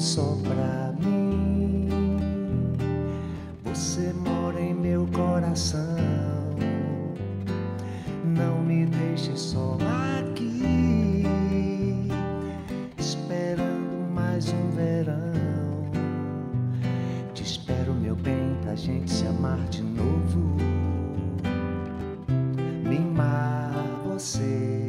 só pra mim. Você mora em meu coração. Não me deixe só aqui, esperando mais um verão. Te espero, meu bem, pra gente se amar de novo. Mimar você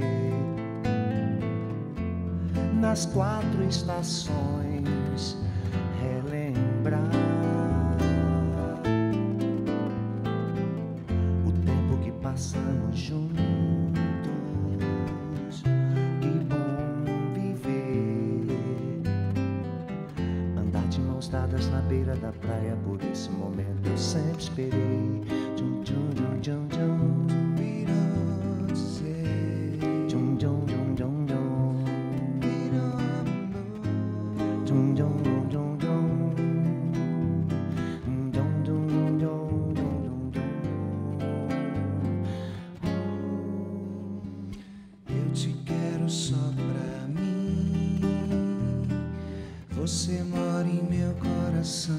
nas 4 estações, relembrar o tempo que passamos juntos. Que bom viver, andar de mãos dadas na beira da praia. Por esse momento eu sempre esperei. Tchum, tchum, tchum, tchum, tchum. Você mora em meu coração.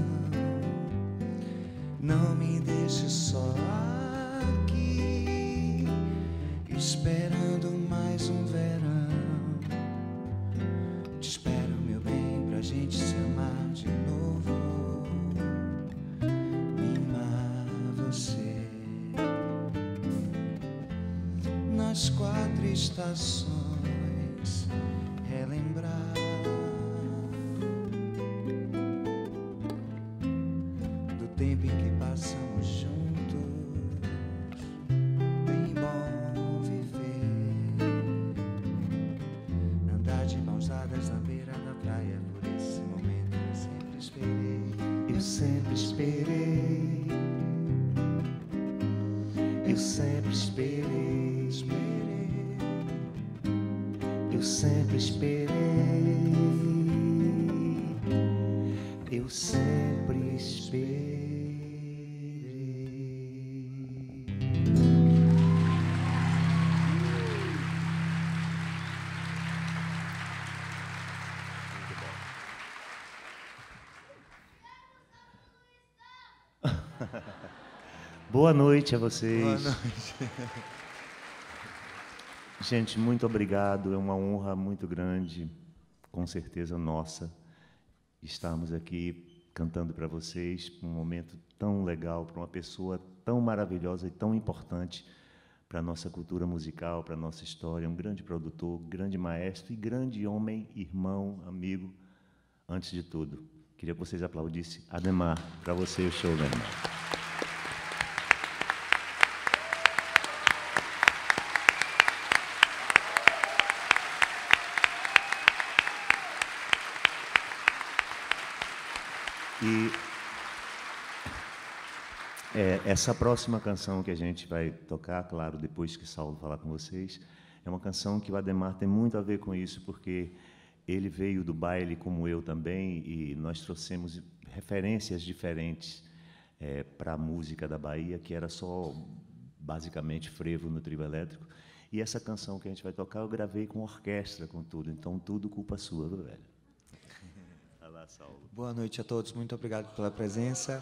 Não me deixe só aqui, esperando mais um verão. Te espero, meu bem, pra gente se amar de novo. Mimar você nas 4 estações, relembrar tempo em que passamos juntos. Bem bom viver, andar de mãos dadas na beira da praia. Por esse momento eu sempre esperei. Eu sempre esperei. Eu sempre esperei. Eu sempre esperei. Eu sempre esperei. Boa noite a vocês. Boa noite. Gente, muito obrigado. É uma honra muito grande, com certeza nossa, estarmos aqui cantando para vocês, um momento tão legal, para uma pessoa tão maravilhosa e tão importante para a nossa cultura musical, para a nossa história, um grande produtor, grande maestro e grande homem, irmão, amigo, antes de tudo. Queria que vocês aplaudissem Ademar, para você o show, Ademar. E essa próxima canção que a gente vai tocar, claro, depois que Saulo falar com vocês, é uma canção que o Ademar tem muito a ver com isso, porque ele veio do baile como eu também, e nós trouxemos referências diferentes para a música da Bahia, que era só, basicamente, frevo no trio elétrico. E essa canção que a gente vai tocar, eu gravei com orquestra, com tudo. Então, tudo culpa sua, viu, velho? Saulo. Boa noite a todos, muito obrigado pela presença.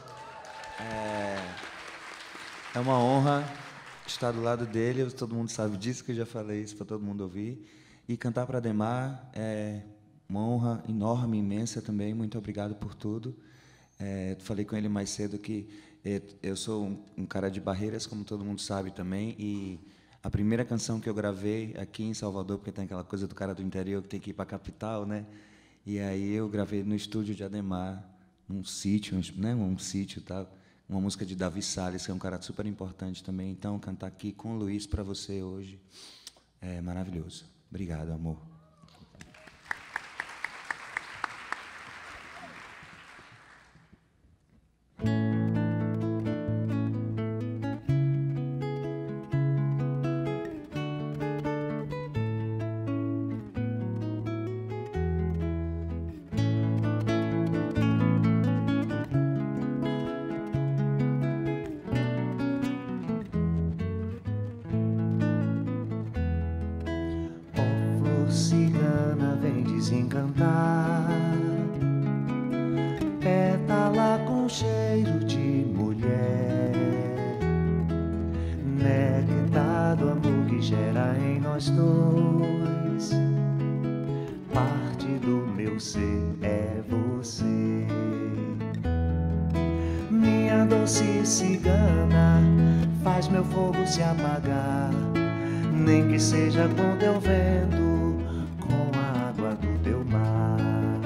É uma honra estar do lado dele, todo mundo sabe disso, que eu já falei isso para todo mundo ouvir. E cantar para Ademar é uma honra enorme, imensa também, muito obrigado por tudo. Falei com ele mais cedo que eu sou um cara de Barreiras, como todo mundo sabe também, e a primeira canção que eu gravei aqui em Salvador, porque tem aquela coisa do cara do interior que tem que ir para a capital, né? E aí eu gravei no estúdio de Ademar, num sítio, né, um sítio e tal, uma música de Davi Salles, que é um cara super importante também. Então, cantar aqui com o Luiz para você hoje é maravilhoso. Obrigado, amor. Cigana vem desencantar cheiro de mulher, néctar do amor que gera em nós dois. Parte do meu ser é você, minha doce cigana, faz meu fogo se apagar, nem que seja com teu vento, com a água do teu mar.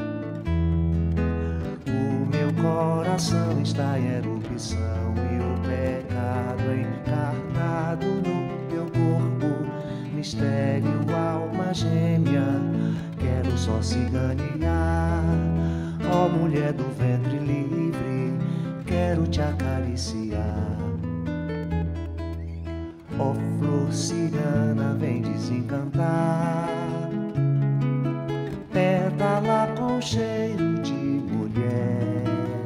O meu coração está em erupção e o pecado é encarnado no teu corpo. Mistério, alma gêmea, quero só ciganear. Ó mulher do ventre livre, quero te acariciar. Ó flor cigana, vem desencantar. Pétala com cheiro de mulher,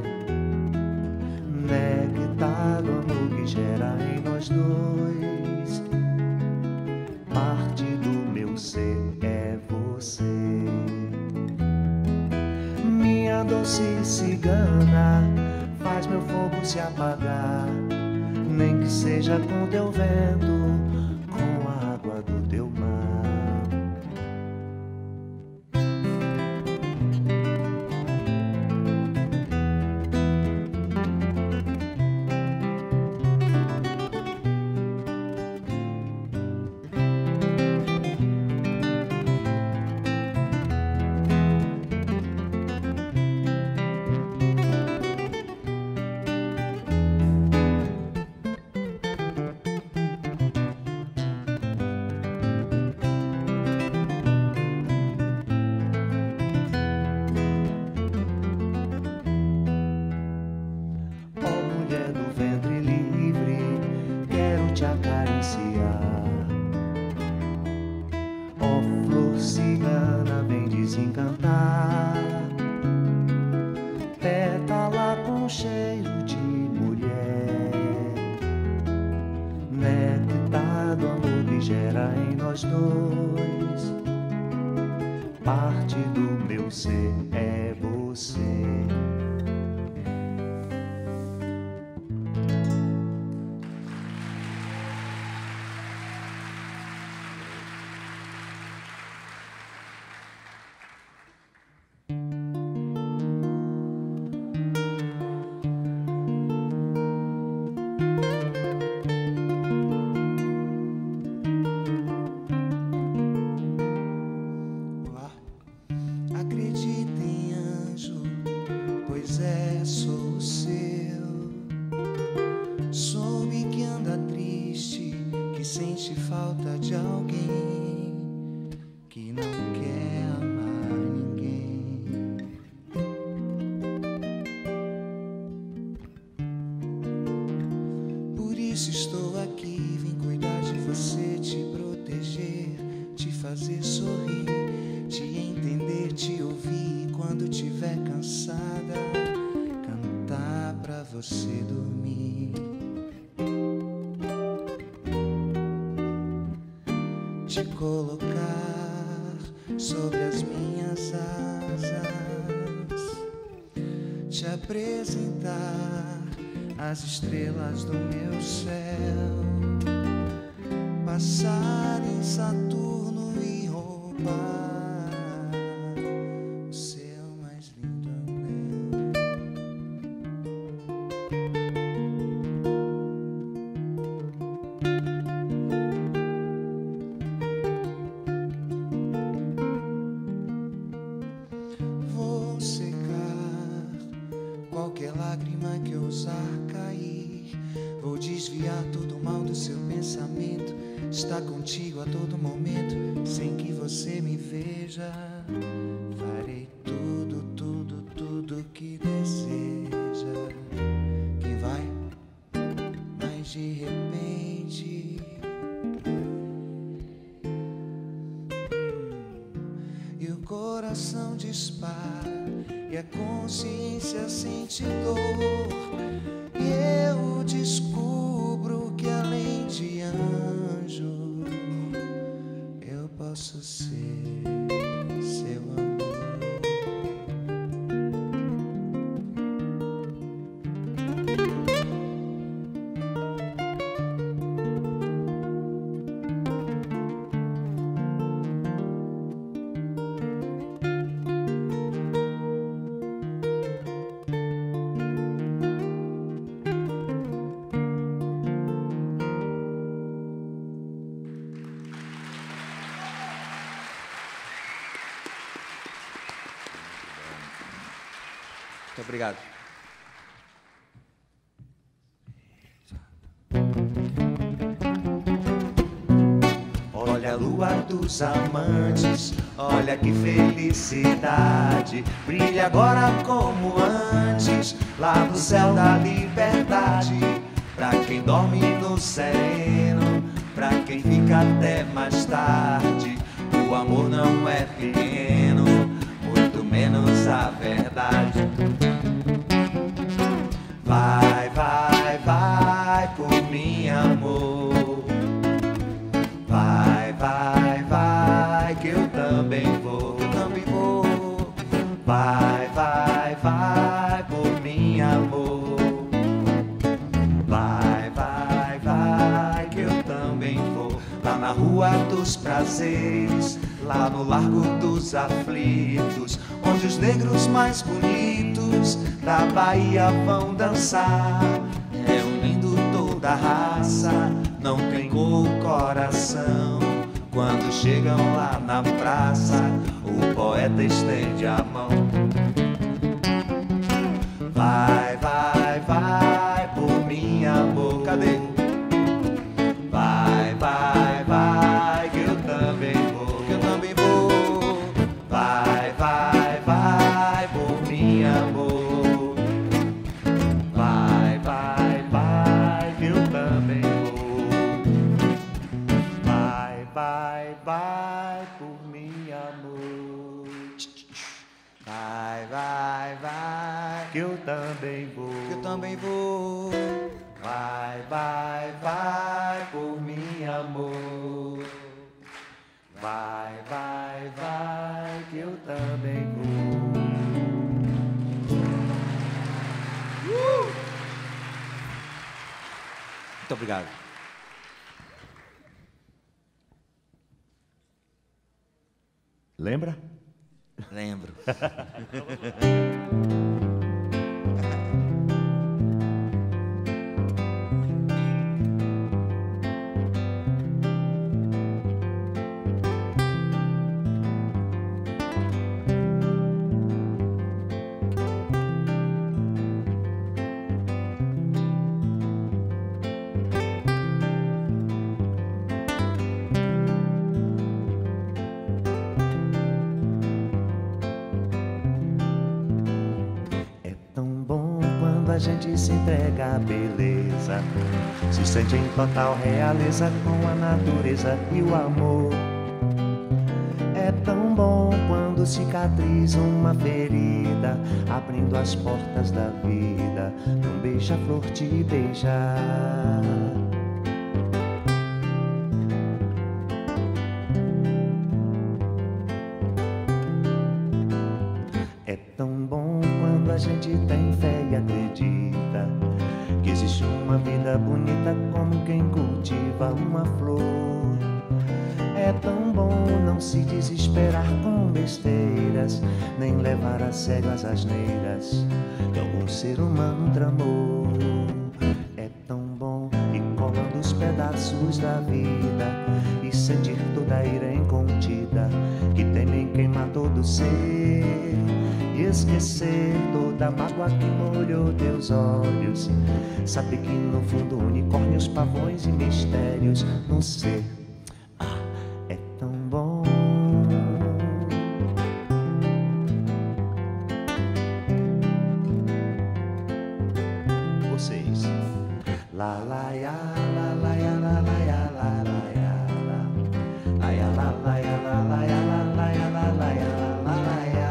néctar do amor que gera em nós dois. Parte do meu ser é você, minha doce cigana, faz meu fogo se apagar, nem que seja com teu vento, com a água do teu mar. Parte do meu ser é você. Você dormir, te colocar sobre as minhas asas, te apresentar as estrelas do meu céu, passar em Saturno e roubar contigo a todo momento, sem que você me veja. Farei tudo, tudo, tudo que deseja. Quem vai, mas de repente e o coração dispara e a consciência sente dor, e eu descubro que além de anjo posso ser seu amor. Muito obrigado. Olha a lua dos amantes, olha que felicidade. Brilha agora como antes, lá no céu da liberdade. Pra quem dorme no sereno, pra quem fica até mais tarde. O amor não é pequeno, muito menos a verdade. Vai, vai, vai por mim, amor. Vai, vai, vai, que eu também vou, também vou. Vai, vai, vai por mim, amor. Vai, vai, vai, que eu também vou. Lá na rua dos prazeres, lá no largo dos aflitos, onde os negros mais bonitos da Bahia vão dançar, reunindo toda a raça. Não tem cor o coração. Quando chegam lá na praça, o poeta estende a mão. Vai, vai, vai por mim, amor. Cadê? Vai, vai, vai, que eu também vou, que eu também vou. Vai, vai, vai por mim, amor. Vai, vai, vai, que eu também vou. Vai, vai por mim, amor. Vai, vai, vai, que eu também vou, Que eu também vou. Vai, vai, vai por mim, amor. Vai, vai, vai, que eu também vou. Muito obrigado. Lembra? Lembro. A gente se entrega à beleza, se sente em total realeza com a natureza e o amor. É tão bom quando cicatriza uma ferida, abrindo as portas da vida, um beija-flor te beijar. É tão bom quando a gente tem fé e acredita que existe uma vida bonita como quem cultiva uma flor. É tão bom não se desesperar com besteiras, nem levar a sério as asneiras que algum ser humano tramou. É tão bom ir colando os pedaços da vida e sentir toda a ira incontida que tem em queimar todo ser. E esquecer toda a mágoa que molhou teus olhos. Saber que no fundo unicórnios, pavões e mistérios no ser. Ah, é tão bom. Vocês. La la ya, la la ya, la la ya, la la ya, la ya, la la ya, la la ya, la la ya, la la ya, la la ya.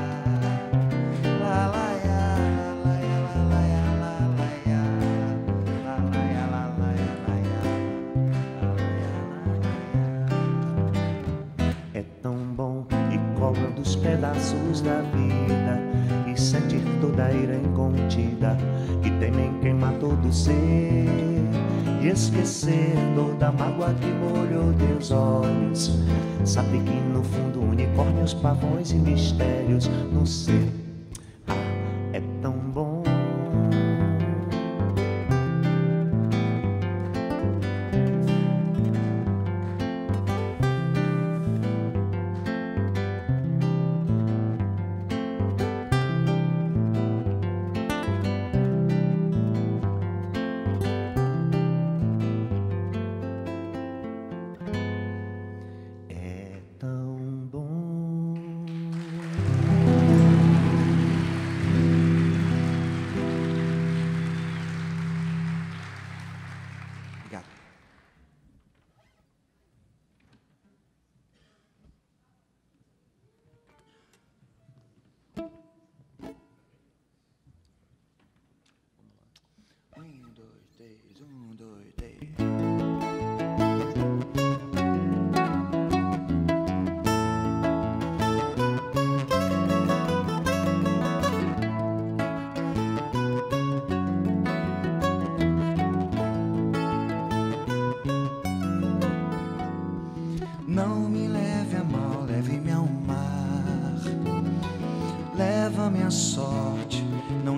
É tão bom ir colando os pedaços da vida e sentir toda a ira incontida que tem em queimar todo ser. E esquecer toda a mágoa que molhou teus olhos. Saber que no fundo unicórnios, pavões e mistérios no ser. Ah, é tão bom.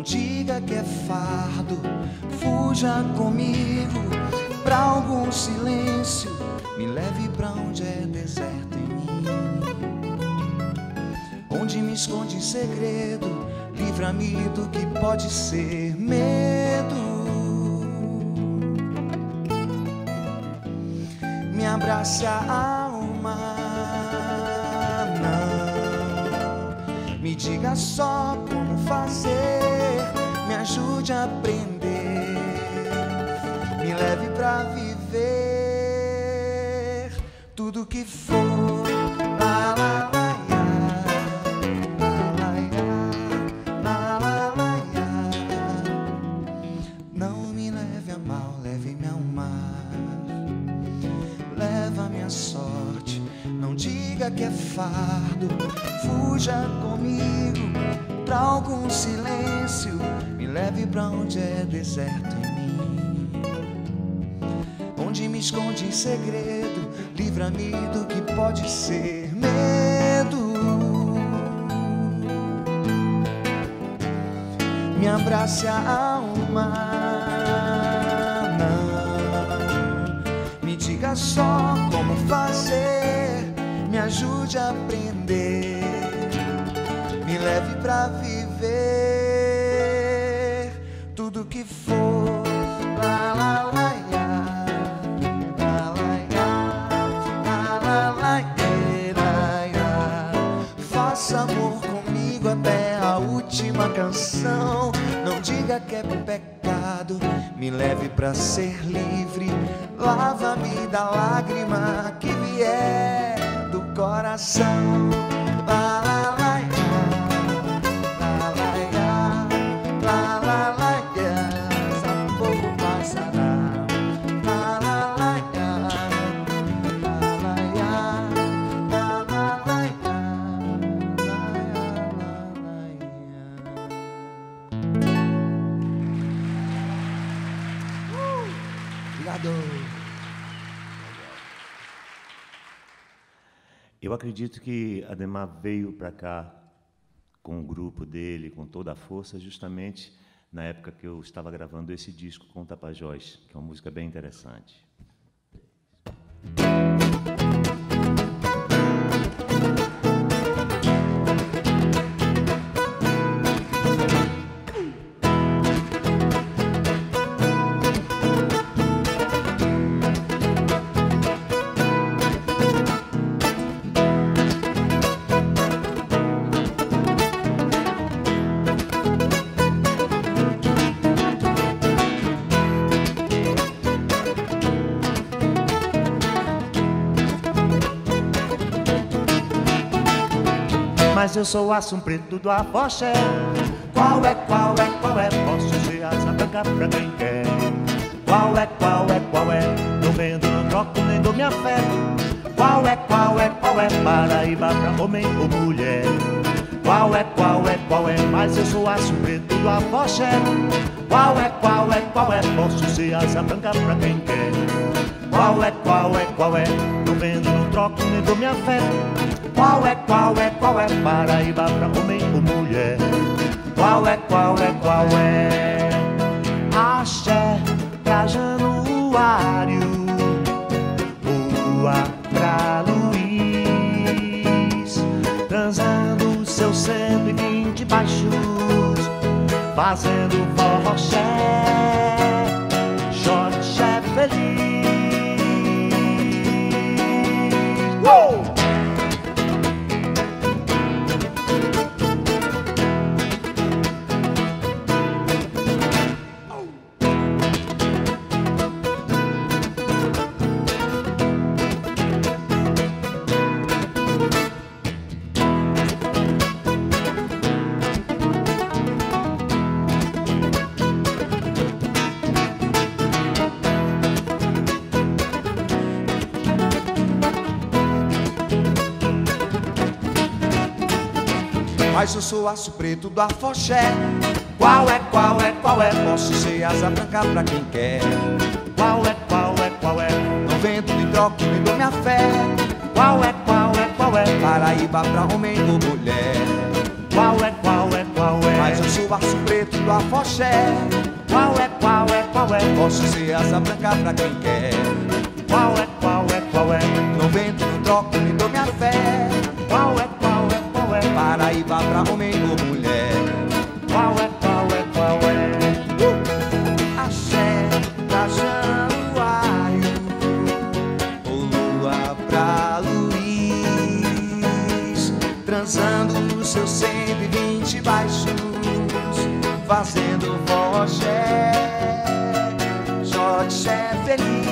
Não diga que é fardo, fuja comigo pra algum silêncio, me leve pra onde é deserto em mim, onde me esconde segredo, livra-me do que pode ser medo. Me abrace a alma, não me diga só como fazer, me ajude a aprender, me leve pra viver tudo que for. La, la, la, ya. La, la, ya. La, la, la, ya. Não me leve a mal, leve-me ao mar, leva minha sorte, não diga que é fardo, fuja comigo pra algum silêncio, me leve pra onde é deserto em mim, onde me esconde em segredo, livra-me do que pode ser medo. Me abrace a alma, não me diga só como fazer, me ajude a aprender, me leve pra viver tudo que for. La, la, la, ya. La, la, ya. La, la, la, ya, ya. Faça amor comigo até a última canção. Não diga que é pecado, me leve pra ser livre, lava-me da lágrima que vier do coração. La, la, la, ya. La, la, ya. La, la, la, ya. Essa pouco passará. La, la, la, ya. La, la, ya. La, la, la, ya. La, la, ya. Obrigado. Eu acredito que Ademar veio para cá com o grupo dele, com toda a força, justamente na época que eu estava gravando esse disco com o Tapajós, que é uma música bem interessante. Mas eu sou aço preto do afoxé. Qual é, qual é, qual é? Posso ser asa branca pra quem quer. Qual é, qual é, qual é? Não vendo, não troco, nem dou minha fé. Qual é, qual é, qual é? Paraíba pra homem ou mulher. Qual é, qual é, qual é? Mas eu sou aço preto do afoxé. Qual é, qual é, qual é? Posso ser asa branca pra quem quer. Qual é, qual é, qual é? Não vendo, não troco, nem dou minha fé. Qual é, qual é, qual é? Paraíba pra homem ou mulher. Qual é, qual é, qual é? Axé pra Januário, boa pra Luiz, transando seus 120 baixos, fazendo forroxé, Jorge é feliz. Mas eu sou aço preto do afoxé. Qual é, qual é, qual é? Posso ser asa branca pra quem quer. Qual é, qual é, qual é? Não vendo nem troco, nem dou minha fé. Qual é, qual é, qual é? Paraíba pra homem ou mulher. Qual é, qual é, qual é? qual é? Mas eu sou o aço preto do afoxé. Qual é, qual é, qual é? Posso ser asa branca pra quem quer. Qual é, qual é, qual é? Não vendo, não troco, me dou minha fé. Qual é, qual é, qual é? Paraíba pra homem ou mulher. Qual é, qual é, qual é? Axé pra Januário, ou lua pra Luiz, transando os seus 120 baixos, fazendo voxé, Xoxé feliz.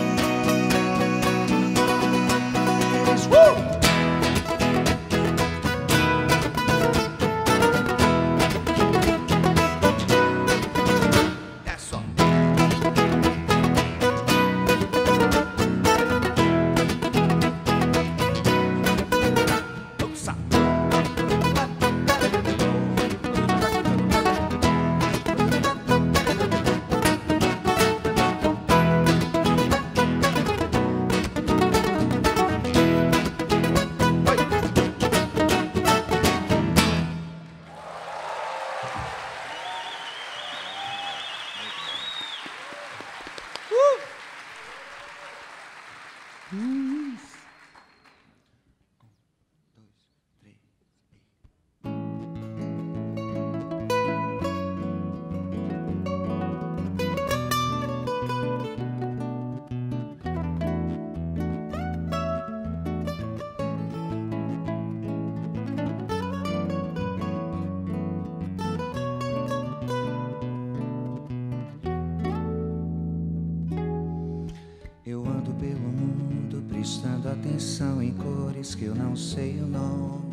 Eu ando pelo mundo prestando atenção em cores que eu não sei o nome.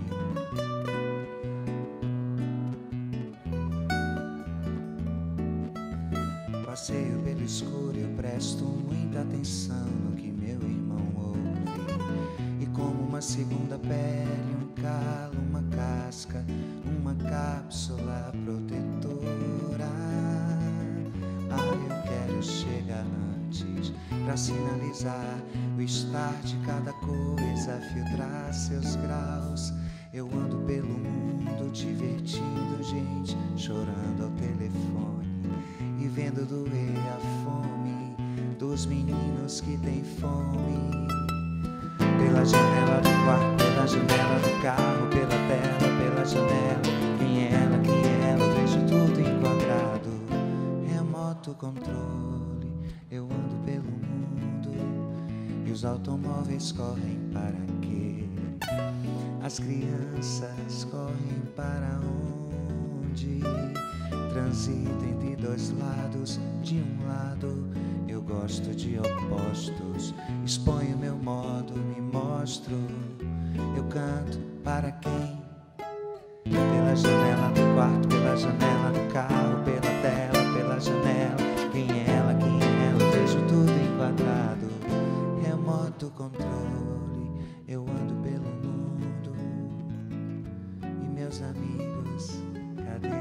Passeio pelo escuro e eu presto muita atenção no que meu irmão ouve. E como uma segunda pele, um calo, uma casca, uma cápsula protetora. Ah, eu quero chegar antes pra sinalizar o estar de cada coisa, filtrar seus graus. Eu ando pelo mundo divertindo gente, chorando ao telefone e vendo doer a fome dos meninos que têm fome. Pela janela do quarto, pela janela do carro, pela tela, pela janela. Quem é ela, eu vejo tudo enquadrado. Remoto controle, eu ando pelo mundo e os automóveis correm para quê? As crianças correm para onde? Transito entre dois lados. De um lado eu gosto de opostos, exponho meu modo, me mostro. Eu canto para quem? Pela janela do quarto, pela janela do carro, pela tela, pela janela. Quem é ela, eu vejo tudo enquadrado. Remoto controle, eu ando pelo mundo e meus amigos, cadê?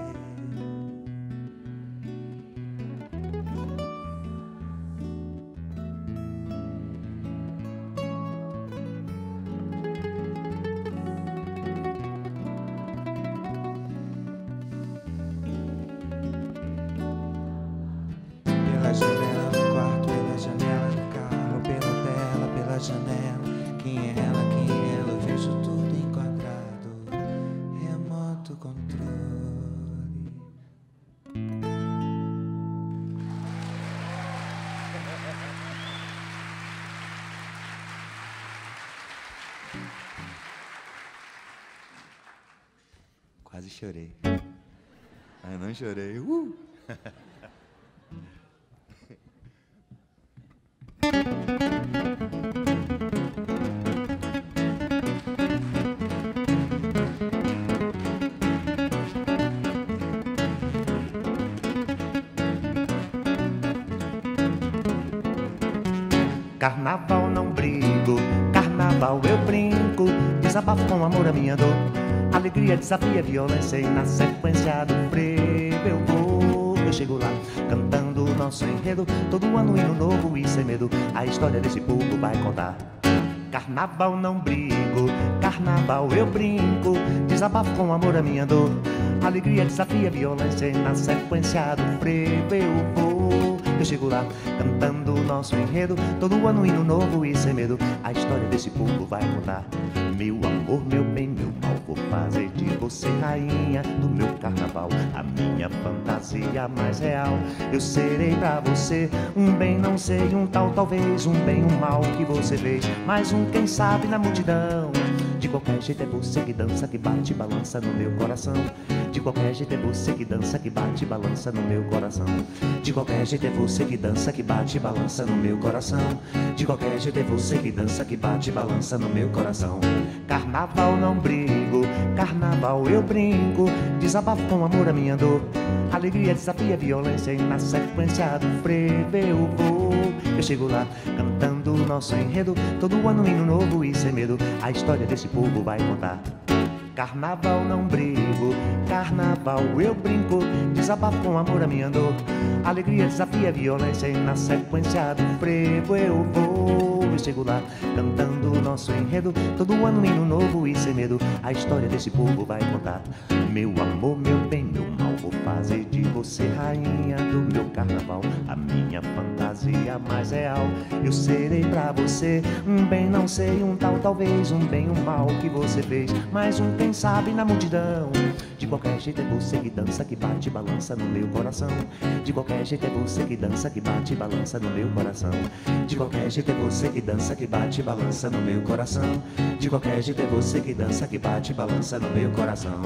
Pela janela do quarto, pela janela do carro, pela tela, pela janela. Quem é ela, eu vejo tudo enquadrado. Remoto controle. Quase chorei. Mas não chorei. Carnaval não brigo, carnaval eu brinco. Desabafo com amor a minha dor. Alegria desafia violência e na sequência do frevo eu chego lá cantando o nosso enredo. Todo ano hino novo e sem medo, a história desse povo vai contar. Carnaval não brigo, carnaval eu brinco. Desabafo com amor a minha dor. Alegria desafia violência e na sequência do frevo eu vou. Eu chego lá cantando o nosso enredo, todo ano hino novo e sem medo. A história desse povo vai contar. Meu amor, meu bem, meu mal, vou fazer de você rainha do meu carnaval, a minha fantasia mais real. Eu serei pra você um bem, não sei, um tal, talvez, um bem, um mal que você vê, mais um quem sabe na multidão. De qualquer jeito é você que dança, que bate e balança no meu coração. De qualquer jeito é você que dança, que bate e balança no meu coração. De qualquer jeito é você que dança, que bate e balança no meu coração. De qualquer jeito é você que dança, que bate e balança no meu coração. Carnaval não brigo, carnaval eu brinco, desabafo com amor a minha dor. Alegria desafia violência e na sequência do frevo eu vou. Eu chego lá cantando o nosso enredo, todo ano hino novo e sem medo. A história desse povo vai contar. Carnaval não brigo, carnaval eu brinco, desabafo com amor a minha dor. Alegria desafia violência e na sequência do frevo eu vou. Eu chego lá cantando o nosso enredo, todo ano hino novo e sem medo. A história desse povo vai contar. Meu amor, meu bem, meu mal, vou fazer de você rainha do meu carnaval, a minha fantasia mais real. Eu serei pra você um bem, não sei, um tal, talvez, um bem, um mal que você fez, mais um quem sabe na multidão. De qualquer jeito é você que dança, que bate e balança no meu coração. De qualquer jeito é você que dança, que bate e balança no meu coração. De qualquer jeito é você que dança, que bate e balança no meu coração. De qualquer jeito é você que dança, que bate e balança no meu coração.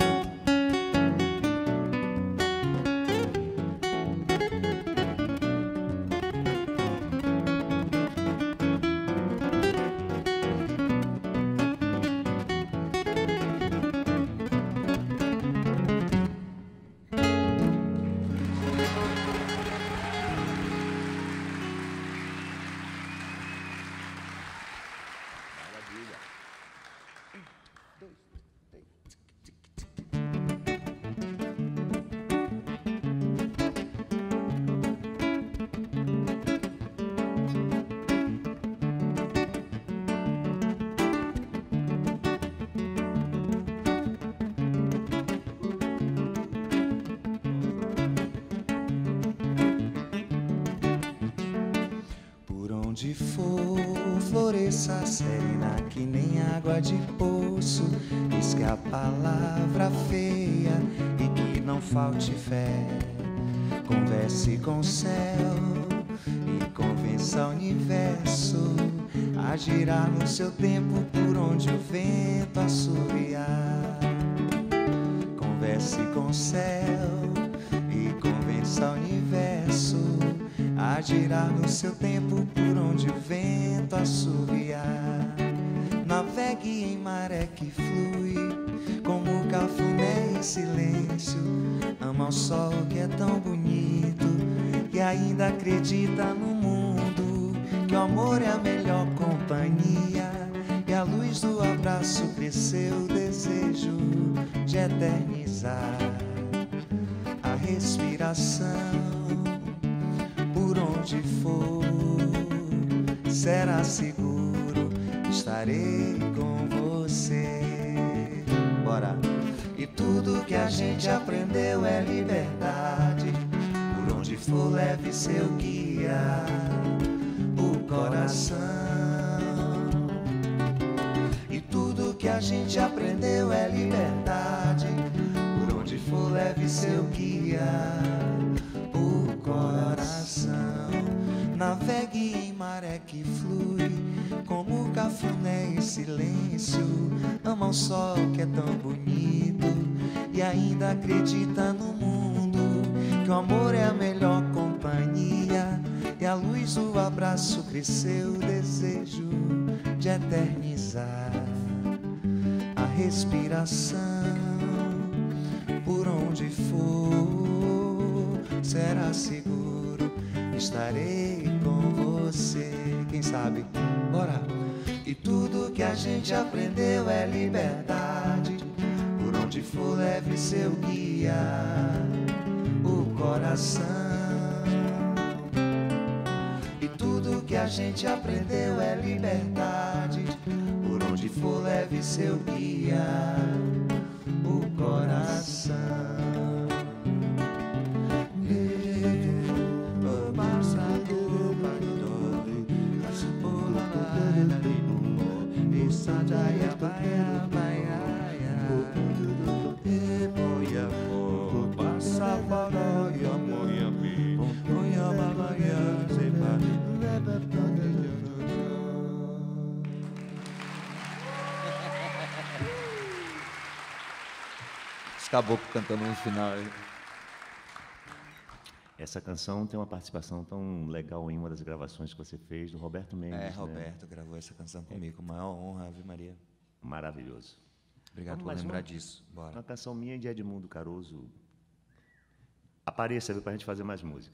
Onde for, floresça serena que nem água de poço. Diz que a palavra feia e que não falte fé. Converse com o céu e convença o universo a girar no seu tempo por onde o vento assobiar. Converse com o céu e convença o universo a girar no seu tempo por onde o vento assobiar. Navegue em maré que flui, como cafuné em silêncio. Ama o sol que é tão bonito e ainda acredita no mundo, que o amor é a melhor companhia. E a luz do abraço cresceu o desejo de eternizar a respiração. Por onde for, será seguro, estarei com você. Bora! E tudo que a gente aprendeu é liberdade. Por onde for, leve seu guia, o coração. E tudo que a gente aprendeu é liberdade. Por onde for, leve seu guia, o coração. Navegue em maré que flui, como cafuné em silêncio. Ama o sol que é tão bonito e ainda acredita no mundo, que o amor é a melhor companhia. E a luz do abraço cresceu o desejo de eternizar a respiração. Por onde for, será seguro, estarei com você. Quem sabe? Bora! E tudo que a gente aprendeu é liberdade. Por onde for, leve seu guia, o coração. E tudo que a gente aprendeu é liberdade. Por onde for, leve seu guia, o coração. caboclos cantando no final. Essa canção tem uma participação tão legal em uma das gravações que você fez, do Roberto Mendes. Roberto gravou essa canção comigo. Maior honra, Ave Maria. Maravilhoso. Obrigado por lembrar disso. Bora. Uma canção minha de Edmundo Caruso. Apareça, viu, pra gente fazer mais música.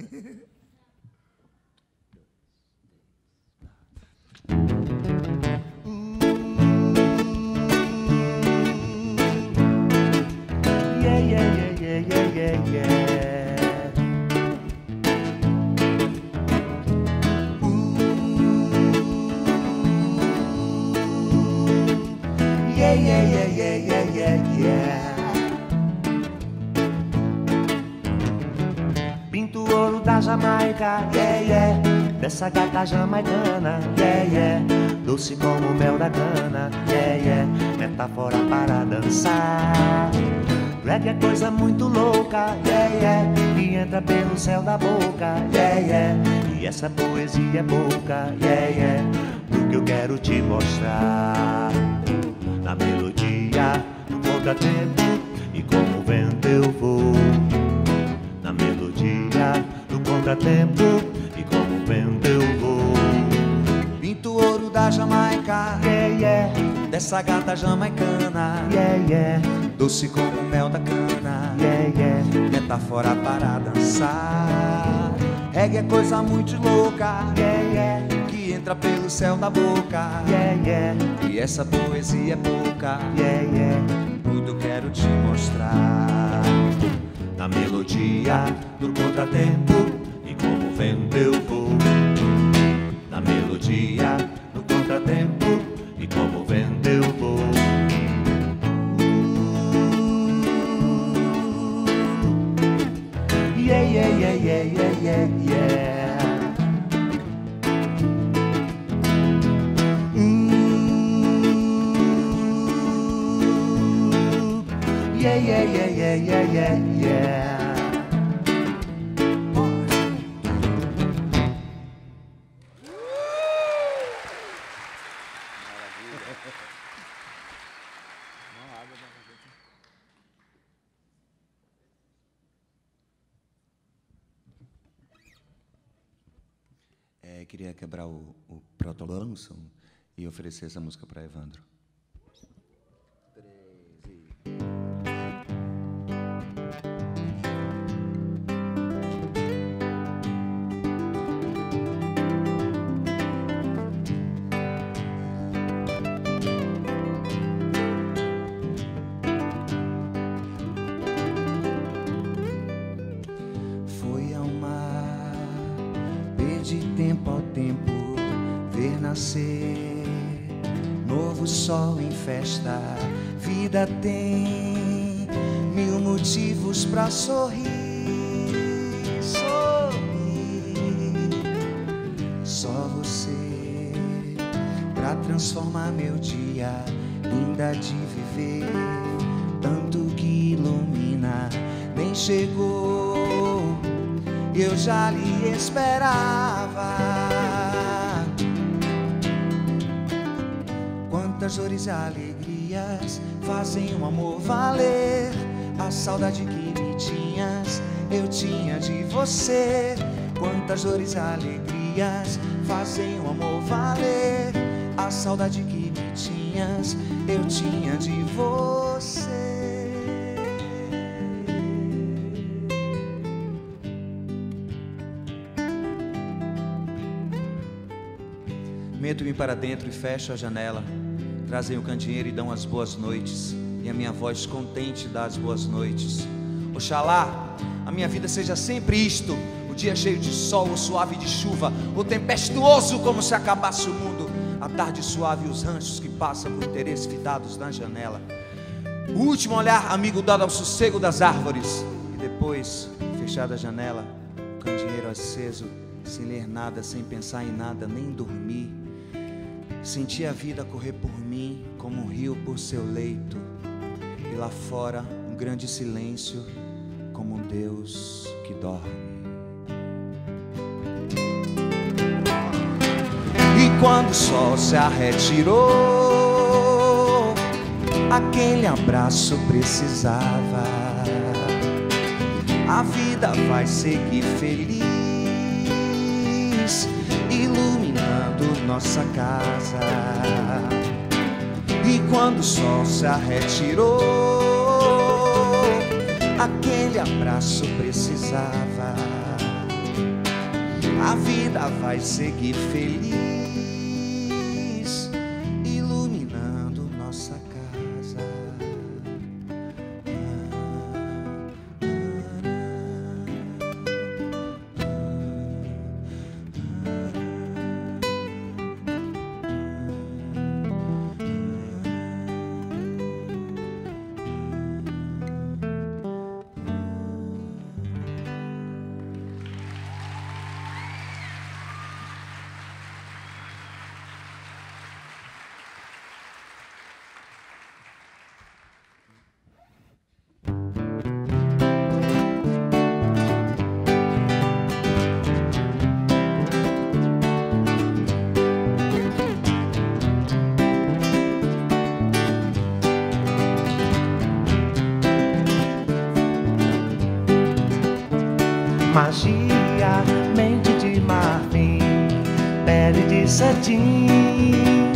Pinto ouro da Jamaica, yeah, yeah. Dessa gata jamaicana, yeah, yeah. Doce como o mel da cana, yeah, yeah. Metáfora para dançar. Reggae é coisa muito louca, yeah, yeah. Que entra pelo céu da boca, yeah, yeah. E essa poesia é pouca, yeah, yeah. Do que eu quero te mostrar. Na melodia, no contratempo, e como o vento eu vou. Na melodia, no contratempo, e como o vento eu vou. Pinto ouro da Jamaica, Yeah, yeah, dessa gata jamaicana, yeah, yeah, doce como o mel da cana, yeah, yeah. metáfora para dançar. Reggae é coisa muito louca, Yeah, yeah, que entra pelo céu da boca, yeah, yeah, e essa poesia é pouca, yeah, yeah. tudo eu quero te mostrar. Na melodia, no contratempo, e como o vento eu vou. Na melodia, no contratempo, e como o vento eu vou. Yeah, yeah, yeah, yeah, yeah, yeah, yeah. Yeah, yeah, yeah, yeah, yeah, yeah, yeah. Queria quebrar o proto-lanço e oferecer essa música para Evandro. Foi ao mar, perdi tempo ao tempo, ver nascer novo sol em festa. Vida tem mil motivos pra sorrir, sorrir. Só você pra transformar meu dia, linda de viver, tanto que ilumina. Nem chegou, eu já lhe esperava. Quantas dores e alegrias fazem o amor valer. A saudade que me tinhas, eu tinha de você. Quantas dores e alegrias fazem o amor valer. A saudade que me tinhas, eu tinha de você. Meto-me para dentro e fecho a janela. Trazem o candeeiro e dão as boas noites, e a minha voz contente dá as boas noites. Oxalá a minha vida seja sempre isto: o dia cheio de sol, o suave de chuva, o tempestuoso como se acabasse o mundo, a tarde suave e os ranchos que passam por interesse fitados na janela. O último olhar amigo dado ao sossego das árvores, e depois, fechada a janela, o candeeiro aceso, sem ler nada, sem pensar em nada, nem dormir. Senti a vida correr por mim como um rio por seu leito, e lá fora um grande silêncio, como um Deus que dorme. E quando o sol se retirou, aquele abraço precisava. A vida vai seguir feliz, iluminando nossa casa. E quando o sol se retirou, aquele abraço precisava. A vida vai seguir feliz, iluminando nossa casa. Magia, mente de marfim, pele de cetim,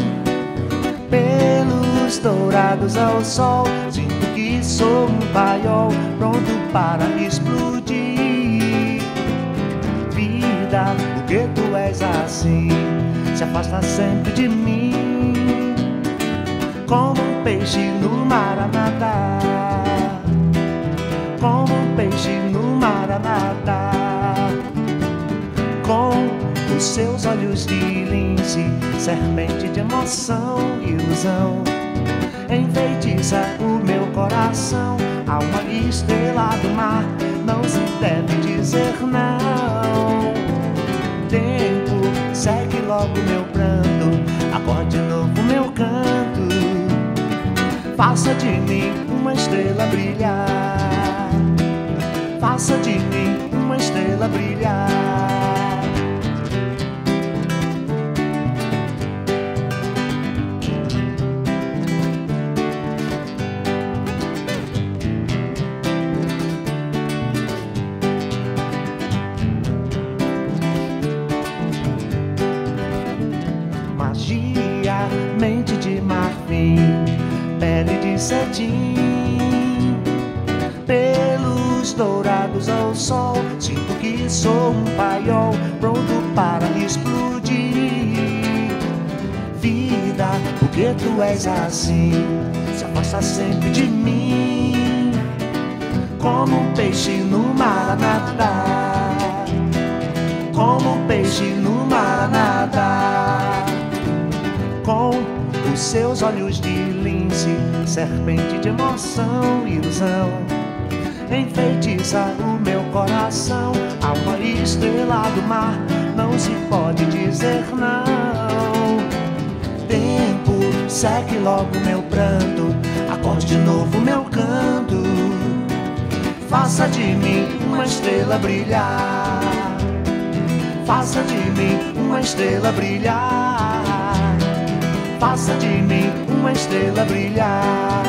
pelos dourados ao sol. Sinto que sou um paiol pronto para explodir. Vida, porque tu és assim, se afasta sempre de mim, como um peixe no mar a nadar, como um peixe no mar a nadar. Com os seus olhos de lince, serpente de emoção e ilusão, enfeitiça o meu coração. Alma estrela do mar, não se deve dizer não. Tempo, segue logo meu pranto, acorde de novo meu canto. Faça de mim uma estrela brilhar, faça de mim uma estrela brilhar. Magia, mente de marfim, pele de cetim, pelos dourados ao sol. Sinto que sou um paiol pronto para explodir. Vida, porque tu és assim, se afasta sempre de mim, como um peixe no mar a nadar, como um peixe no mar a nadar. Com os seus olhos de lince, serpente de emoção e ilusão, enfeitiça o meu coração. Alma estrela do mar, não se pode dizer não. Tempo, segue logo meu pranto, acorde de novo meu canto. Faça de mim uma estrela brilhar, faça de mim uma estrela brilhar, faça de mim uma estrela brilhar.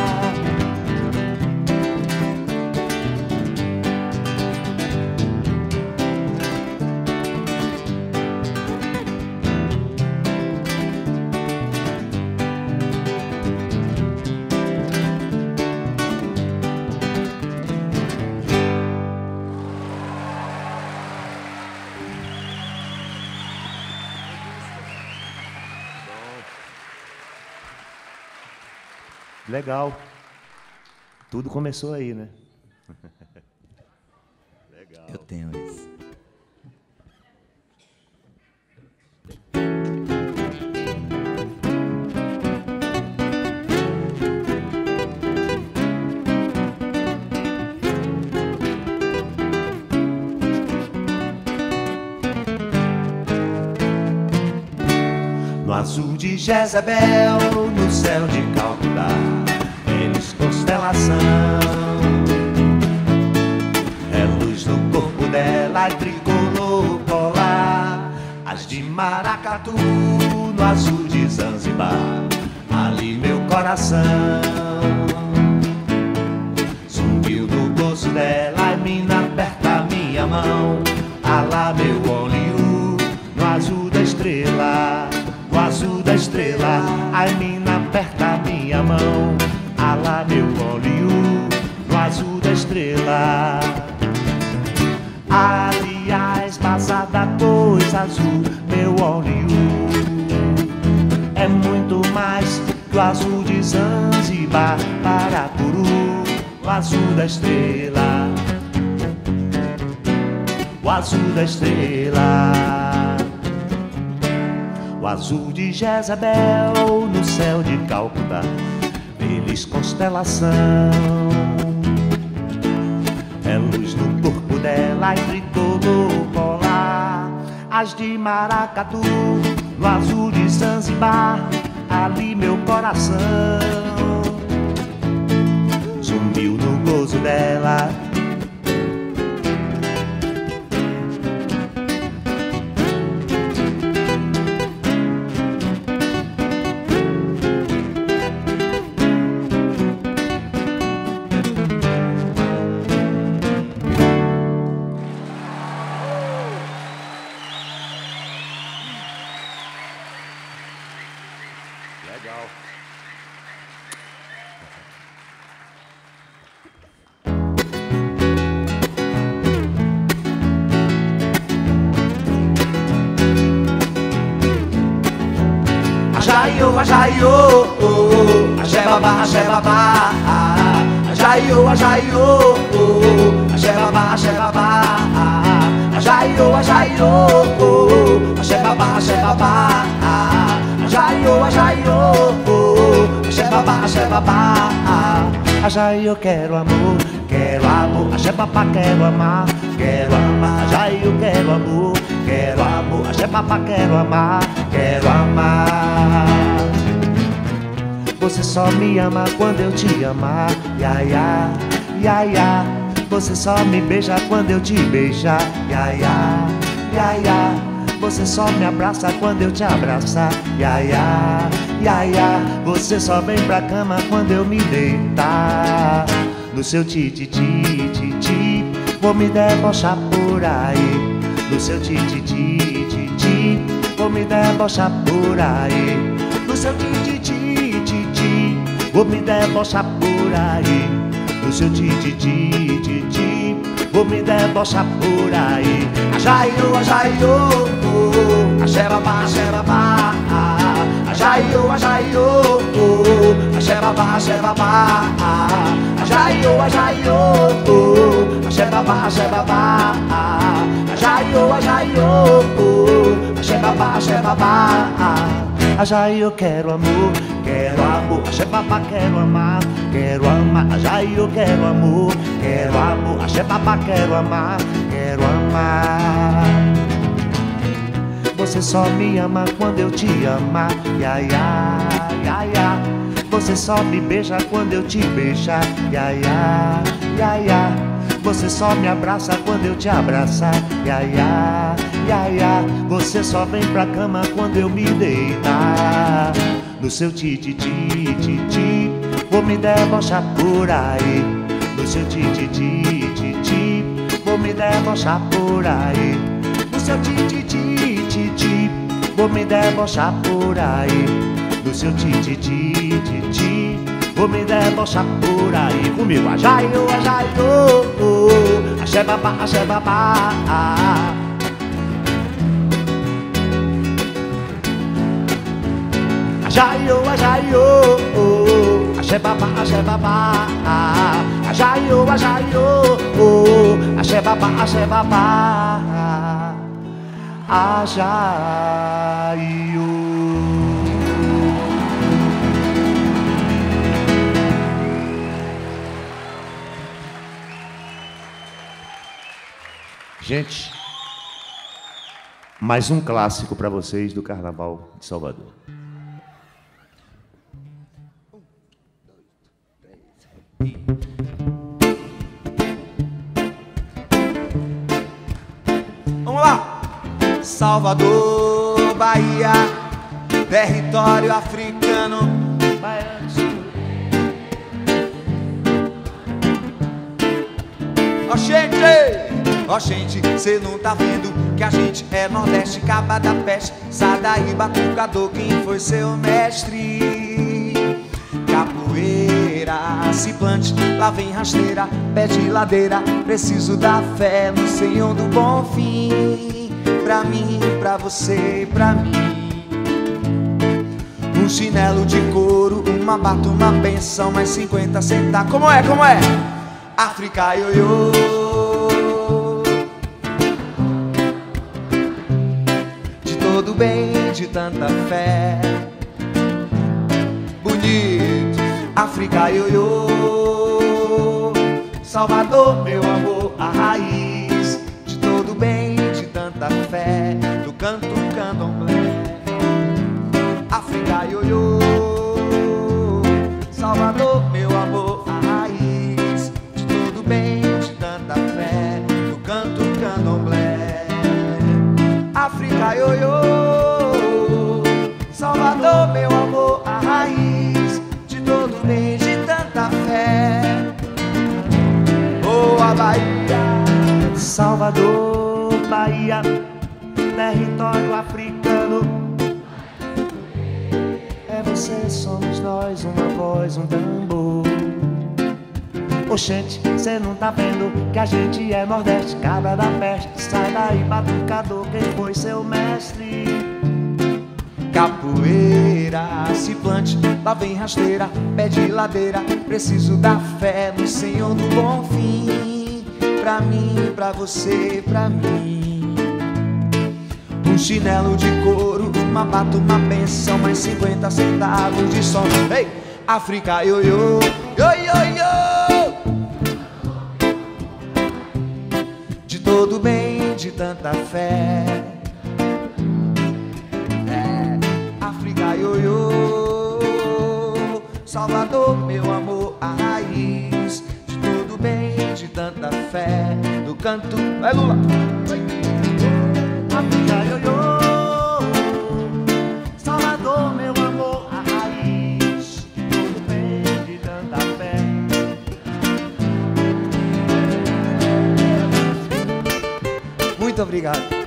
Legal. Tudo começou aí, né? Legal. Eu tenho isso. No azul de Jezebel, no céu de Calcutá, eles constelação. É luz no corpo dela e tricolor colar. As de Maracatu, no azul de Zanzibar, ali meu coração. dela, e mina aperta minha mão. Alá meu olho no azul da estrela, no azul da estrela. Ai mina aperta minha mão. Alá meu olho no azul da estrela. Aliás, passada coisa azul, meu olho é muito mais que o azul de Zanzibar, Paracuru, o azul da estrela, o azul da estrela, o azul de Jezebel no céu de Calcutá, feliz constelação. É luz no corpo dela e tricolor polar, as de Maracatu, no azul de Zanzibar, ali meu coração sumiu no gozo dela. Ajaiô, axé babá, axé babá. Ajaiô, ajaiô, axé babá, axé babá. Ajaiô, ajaiô, axé babá, axé babá. Ajaiô, ajaiô, axé babá, axé babá. Ajaiô, quero amor, axé babá, quero amar, quero amar. Ajaiô, quero amor, axé babá, quero amar, quero amar. Você só me ama quando eu te amar, ia, ia, ia, ia. Você só me beija quando eu te beijar, ia, ia, ia, ia. Você só me abraça quando eu te abraçar, ia, ia, ia, ia. Você só vem pra cama quando eu me deitar no seu ti-ti-ti, ti-ti. Vou me debochar por aí no seu ti-ti-ti, ti-ti. Vou me debochar por aí no seu ti-ti-ti. Vou me debochar por aí no seu ti-ti-ti, ti-ti. Vou me debochar por aí. Ajaiô, ajaiô, axé babá, axé babá. Ajaiô, ajaiô, axé babá, axé babá. Ajaiô, ajaiô, axé babá, axé babá. Ajaiô, ajaiô, axé babá, axé babá. Ajaiô, quero amor, axé babá, quero amar, quero amar. Ajaiô, quero amor, axé babá, quero amar, quero amar. Você só me ama quando eu te amar, ia, ia, ia, ia. Você só me beija quando eu te beijar, ia, ia, ia, ia. Você só me abraça quando eu te abraçar, ia, ia, ia, ia. Você só vem pra cama quando eu me deitar no seu ti-ti-ti, ti-ti. Vou me debochar por aí no seu ti-ti-ti, ti-ti. Vou me debochar por aí no seu ti-ti-ti, ti-ti. Vou me debochar por aí no seu ti-ti-ti, ti-ti. Vou me debochar por aí comigo. Ajaiô, ajaiô, axé babá, axé babá. Ajaiô, ajaiô, axé babá, axé babá. Ajaiô, ajaiô, axé babá, axé babá. Ajaiô. Gente, mais um clássico para vocês do Carnaval de Salvador. Vamos lá! Salvador, Bahia, território africano. Ó gente, cê não tá vendo que a gente é Nordeste, Caba da Peste, Sadaí, Batucador, quem foi seu mestre? Capoeira, se plante, lá vem rasteira, pé de ladeira, preciso da fé no Senhor do Bom Fim. Pra mim, pra você e pra mim. Um chinelo de couro, uma bata, uma benção, mais 50 centavos. Como é, como é? África, ioiô. De todo bem, de tanta fé. Bonito, África, ioiô. Salvador, meu amor, a raiz. De todo bem, de tanta fé. Do canto candomblé. África, ioiô. Salvador, meu amor, a raiz. De todo bem, de tanta fé. Do canto candomblé. África, ioiô. Salvador, meu amor, a raiz. De todo bem, de tanta fé. Oh, a Bahia. Salvador, Bahia, território africano. É você, somos nós, uma voz, um tambor. Oxente, cê não tá vendo que a gente é Nordeste, Caba da Peste, sai daí, Batucador, quem foi seu mestre? Capoeira, se plante, lá vem rasteira, pé de ladeira, preciso da fé no Senhor do Bom Fim. Pra mim, pra você, pra mim. Um chinelo de couro, uma bata, uma benção, mais 50 centavos de som. Ei, África, ioiô, ioiô. De todo bem, de tanta fé. África, ioiô. Salvador, meu amor, a raiz. De todo bem, de tanta fé. Do canto, vai Lula. África, ioiô. Salvador, meu amor, a raiz. De todo bem, de tanta fé. Muito obrigado.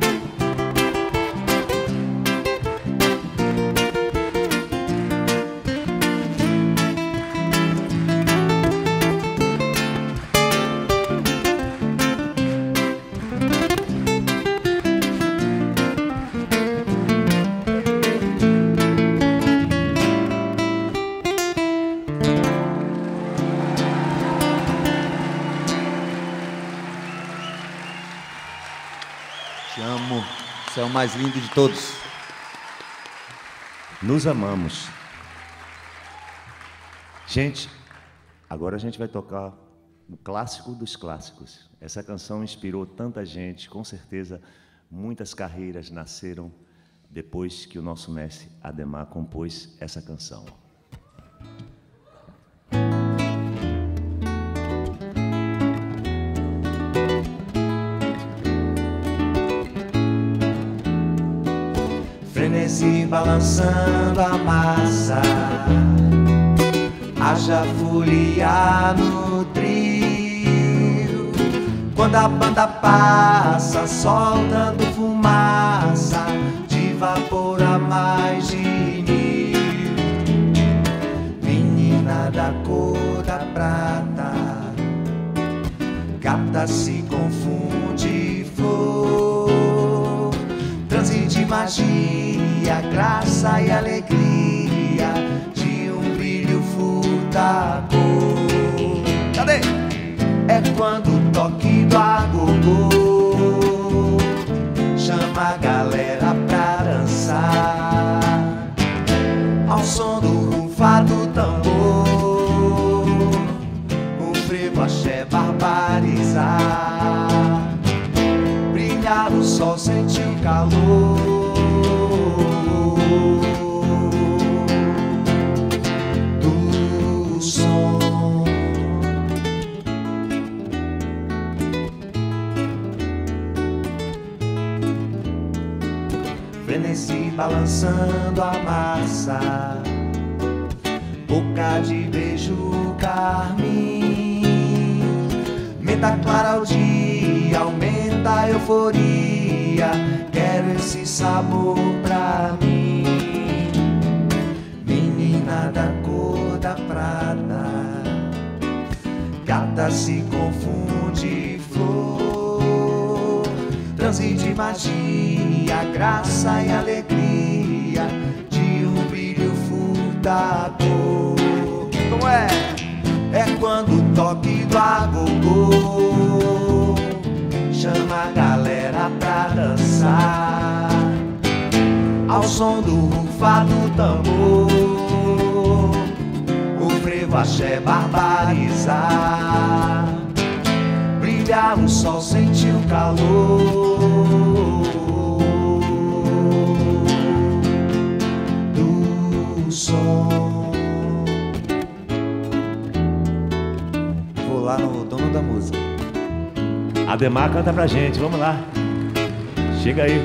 Te amo, você é o mais lindo de todos. Nos amamos. Gente, agora a gente vai tocar o clássico dos clássicos. Essa canção inspirou tanta gente, com certeza muitas carreiras nasceram depois que o nosso mestre Adhemar compôs essa canção. Frenesi balançando a massa, haja folia no trio. Quando a banda passa, soltando fumaça de vapor a mais de 1000. Menina da cor da prata, gata se confunde flor, transe de magia, graça e alegria de um brilho furtador. Cadê? É quando o toque do agogô chama a galera pra dançar ao som do rufar do tambor, um frevo axé barbarizar. Brilhar o sol, sentir o calor do som. Frenesi balançando a massa, boca de beijo carmim, Feita clara ao dia, aumenta a euforia. Quero esse sabor pra mim. Menina da cor da prata, gata se confunde flor. Transe de magia, graça e alegria, de um brilho furtador. Como é? É quando o toque do agogô chama a galera pra dançar, ao som do rufar do tambor, o frevo axé barbarizar. Brilha o sol, sente o calor do som. Lá no dono da música. Ademar canta pra gente, vamos lá. Chega aí.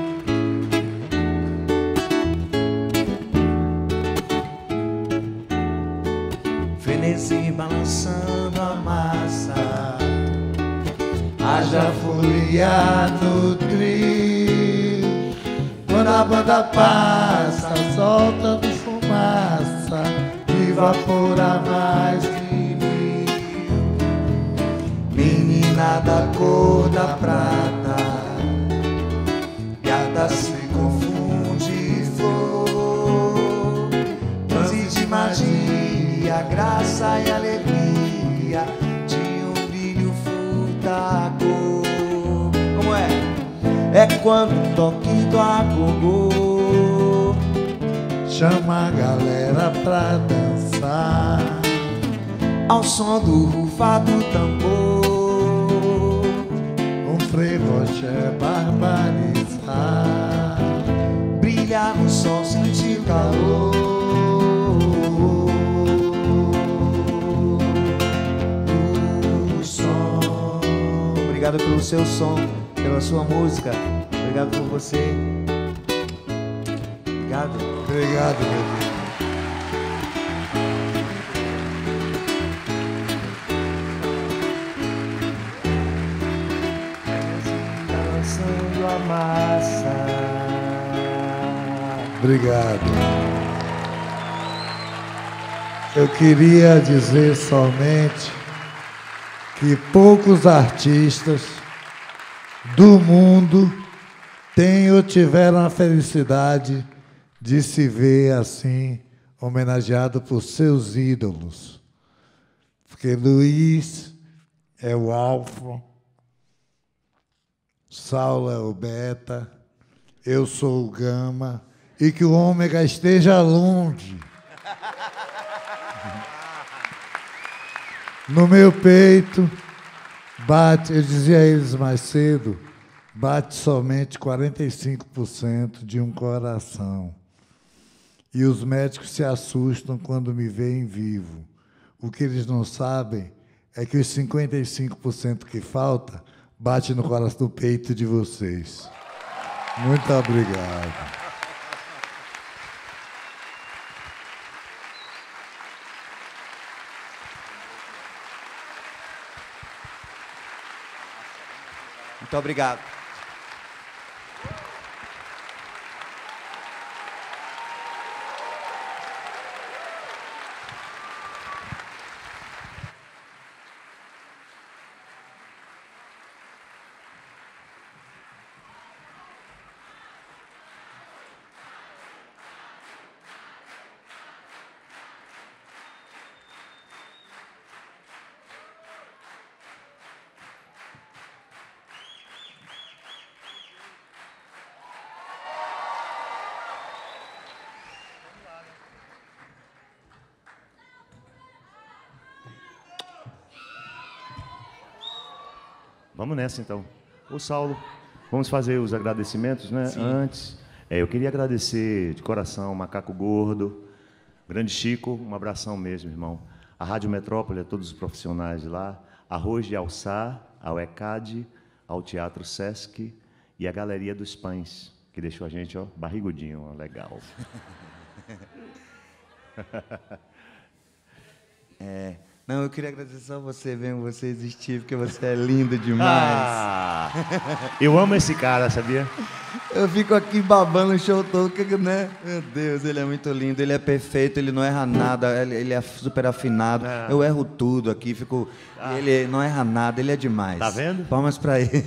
Frenesi balançando a massa, haja folia no trio. Quando a banda passa, solta fumaça, evapora mais que menina da cor da prata, gata se confunde flor. Transe de magia, graça e alegria, de um brilho furtador. Como é? É quando o toque do agogô chama a galera pra dançar, ao som do rufar do tambor, um frevo axé barbarizar. Brilha no sol, sente o calor do som. Obrigado pelo seu som, pela sua música. Obrigado por você. Obrigado. Obrigado, meu Deus. A massa. Obrigado. Eu queria dizer somente que poucos artistas do mundo têm ou tiveram a felicidade de se ver assim, homenageado por seus ídolos. Porque Luiz é o alfa, Saulo é o beta, eu sou o gama, e que o ômega esteja longe. No meu peito bate, eu dizia a eles mais cedo, bate somente 45% de um coração. E os médicos se assustam quando me veem vivo. O que eles não sabem é que os 55% que falta bate no coração do peito de vocês. Muito obrigado. Muito obrigado. Vamos nessa, então. Ô, Saulo, vamos fazer os agradecimentos, né? Sim. Antes, eu queria agradecer de coração Macaco Gordo, Grande Chico, um abração mesmo, irmão. A Rádio Metrópole, a todos os profissionais de lá, Arroz de Alçar, ao ECAD, ao Teatro Sesc e a Galeria dos Pães, que deixou a gente, ó, barrigudinho, ó, legal. Não, eu queria agradecer só você, mesmo você existir, porque você é lindo demais. Eu amo esse cara, sabia? Eu fico aqui babando o show todo, né? Meu Deus, ele é muito lindo, ele é perfeito, ele não erra nada, ele é super afinado. Eu erro tudo aqui, fico... Ele não erra nada, ele é demais. Tá vendo? Palmas pra ele.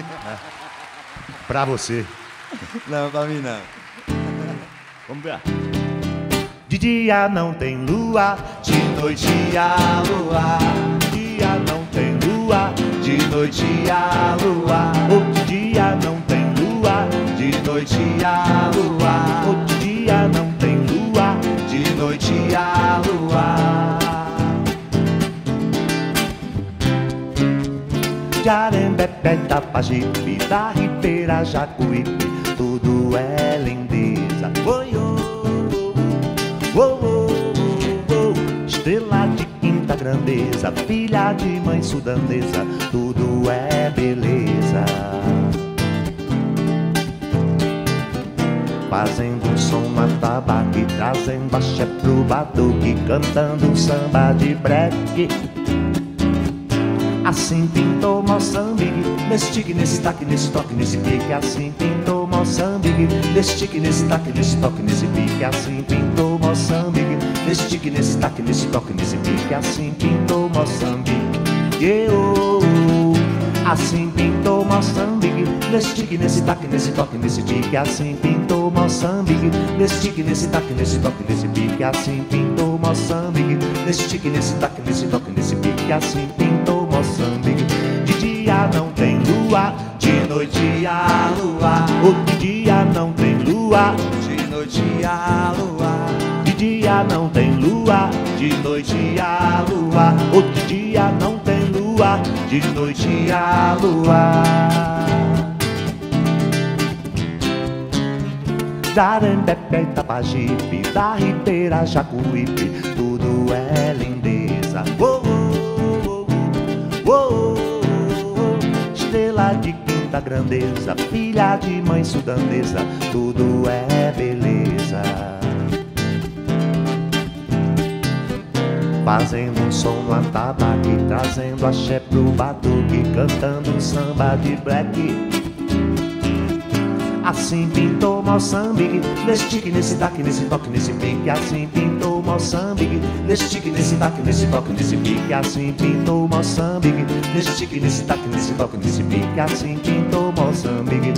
Pra você. Não, pra mim não. Vamos ver. De dia não tem lua, de noite há lua. De dia não tem lua, de noite há lua. Outro dia não tem lua, de noite há lua. Outro dia não tem lua, de noite há lua. Jarembé, Tapajipe, da Ribeira, Jacuípe, tudo é lindeza. Oi, estrela de quinta grandeza, filha de mãe sudanesa, tudo é beleza. Fazendo um som no atabaque, trazendo axé pro batuque, cantando um samba de breque. Assim pintou Moçambique, nesse tique, nesse taque, nesse toque, nesse pique. Assim pintou Moçambique, nesse tique, nesse taque, nesse toque, nesse pique. Assim pintou Moçambique, nesse tique, nesse taque, nesse toque, nesse pique. Assim pintou Moçambique, assim pintou Moçambique, nesse tique, nesse taque, nesse toque, nesse pique. Assim pintou Moçambique, nesse tique, nesse taque, nesse toque, nesse pique. Assim pintou Moçambique, nesse tique, nesse taque, nesse toque, nesse pique. Assim pintou Moçambique. De dia não tem lua, de noite há lua. Outro dia não tem lua, de noite há lua. De dia não tem lua, de noite há lua. Outro dia não tem lua, de noite há lua. Jarembé, Tapajipe, da Ribeira, Jacuípe, tudo é lindeza. Estrela de quinta grandeza, filha de mãe sudanesa, tudo é beleza. Fazendo um som no atabaque, trazendo axé pro batuque, cantando um samba de breque. Assim pintou Moçambique, nesse tique, nesse taque, nesse toque, nesse pique. Assim pintou Moçambique, nesse tique, nesse taque, nesse toque, nesse pique. Assim pintou Moçambique, nesse tique, nesse taque, nesse toque, nesse pique. Assim pintou Moçambique,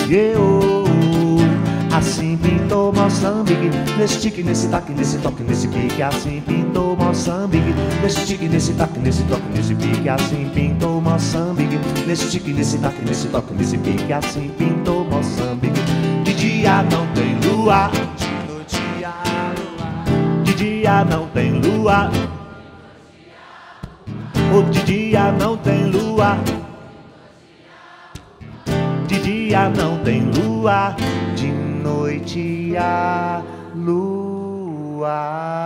assim pintou Moçambique, nesse tique, nesse taque, nesse toque, nesse pique. Assim pintou Moçambique, nesse tique, nesse taque, nesse toque, nesse pique. Assim pintou Moçambique, nesse tique, nesse taque, nesse toque, nesse pique. Assim pintou Moçambique. De dia não tem lua, de noite há lua. De dia não tem lua, de dia não tem lua. De dia não tem lua, de noite há lua.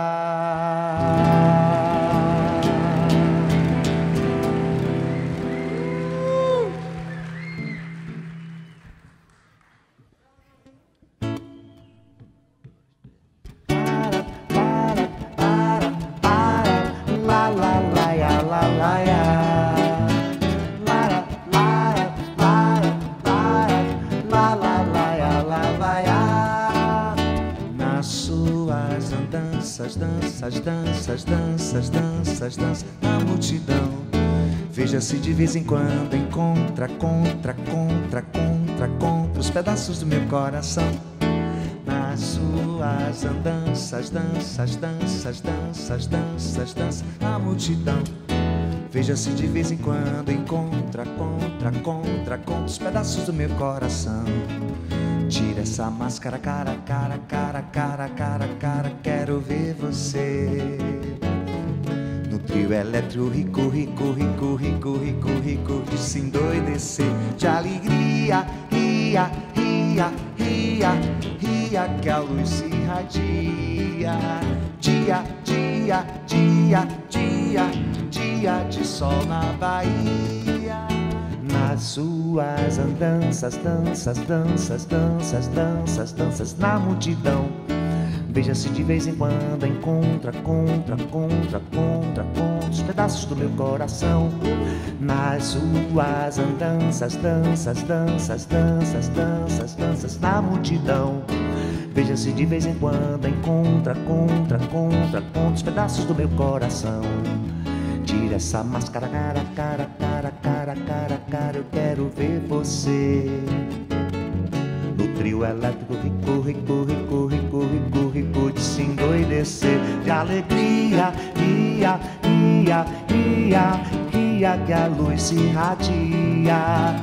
Danças na multidão. Veja-se de vez em quando encontra os pedaços do meu coração. Nas suas andanças, danças na multidão. Veja-se de vez em quando encontra os pedaços do meu coração. Tira essa máscara, cara, quero ver você. No trio elétrico, rico, de se endoidecer. De alegria, ria, que a luz se irradia. Dia de sol na Bahia. Nas suas andanças, danças na multidão. Veja se de vez em quando encontra os pedaços do meu coração nas suas andanças, danças na multidão. Veja se de vez em quando encontra os pedaços do meu coração. Tira essa máscara, cara, eu quero ver você no trio elétrico, rico de se endoidecer de alegria, que a luz se irradia.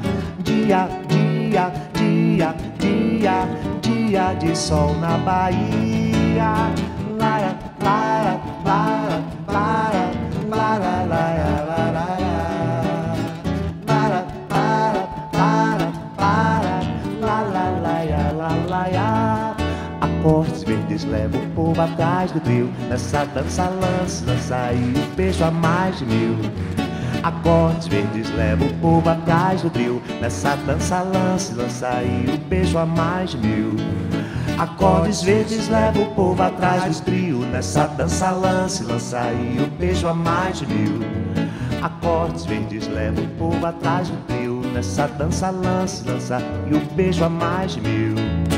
Dia de sol na Bahia. Acordes verdes levam o povo atrás do trio. Nessa dança lança e o beijo a mais de 1000. Acordes verdes levam o povo atrás do trio. Nessa dança lança e o beijo a mais de 1000. Acordes verdes levam o povo atrás do trio. Nessa dança lança e o beijo a mais de 1000. Acordes verdes levam o povo atrás do trio. Nessa dança lança e o beijo a mais de 1000.